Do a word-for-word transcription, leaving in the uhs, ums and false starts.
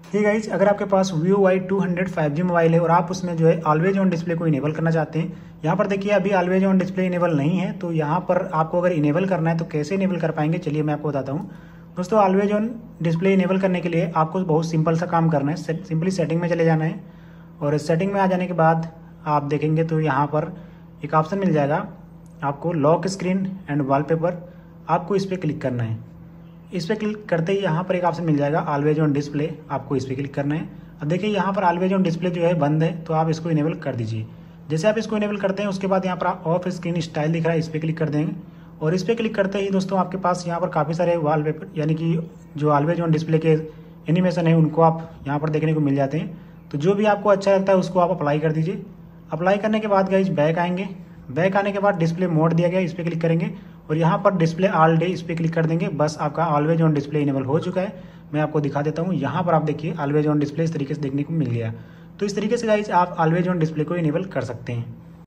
ठीक है गाइज, अगर आपके पास Vivo Y two hundred five G mobile है और आप उसमें जो है ऑलवेज ऑन डिस्प्ले को इनेबल करना चाहते हैं, यहाँ पर देखिए अभी ऑलवेज ऑन डिस्प्ले इनेबल नहीं है। तो यहाँ पर आपको अगर इनेबल करना है तो कैसे इनेबल कर पाएंगे, चलिए मैं आपको बताता हूँ। दोस्तों, ऑलवेज ऑन डिस्प्ले इनेबल करने के लिए आपको बहुत सिंपल सा काम करना है। सिंपली सेटिंग में चले जाना है और सेटिंग में आ जाने के बाद आप देखेंगे तो यहाँ पर एक ऑप्शन मिल जाएगा आपको, लॉक स्क्रीन एंड वॉलपेपर। आपको इस पर क्लिक करना है। इस पर क्लिक करते ही यहाँ पर एक ऑप्शन मिल जाएगा ऑलवेज ऑन डिस्प्ले, आपको इस पर क्लिक करना है। अब देखिए यहाँ पर ऑलवेज ऑन डिस्प्ले जो है बंद है, तो आप इसको इनेबल कर दीजिए। जैसे आप इसको इनेबल करते हैं उसके बाद यहाँ पर ऑफ स्क्रीन स्टाइल दिख रहा है, इस पर क्लिक कर देंगे और इस पर क्लिक करते ही दोस्तों आपके पास यहाँ पर काफ़ी सारे वॉलपेपर यानी कि जो ऑलवेज ऑन डिस्प्ले के एनिमेशन है उनको आप यहाँ पर देखने को मिल जाते हैं। तो जो भी आपको अच्छा लगता है उसको आप अप्लाई कर दीजिए। अप्लाई करने के बाद गाइस बैक आएंगे। बैक आने के बाद डिस्प्ले मोड दिया गया, इस पर क्लिक करेंगे और यहाँ पर डिस्प्ले ऑल डे इस पर क्लिक कर देंगे। बस आपका ऑलवेज ऑन डिस्प्ले इनेबल हो चुका है। मैं आपको दिखा देता हूँ, यहाँ पर आप देखिए ऑलवेज ऑन डिस्प्ले इस तरीके से देखने को मिल गया। तो इस तरीके से गाइस आप ऑलवेज ऑन डिस्प्ले को इनेबल कर सकते हैं।